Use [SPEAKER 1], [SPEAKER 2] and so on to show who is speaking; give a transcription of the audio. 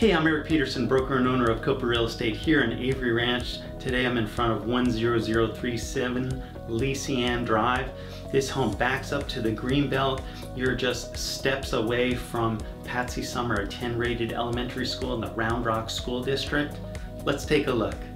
[SPEAKER 1] Hey, I'm Eric Peterson, broker and owner of Kopa Real Estate here in Avery Ranch. Today I'm in front of 10037 Lisi Drive. This home backs up to the greenbelt. You're just steps away from Patsy a 10 rated elementary school in the Round Rock School District. Let's take a look.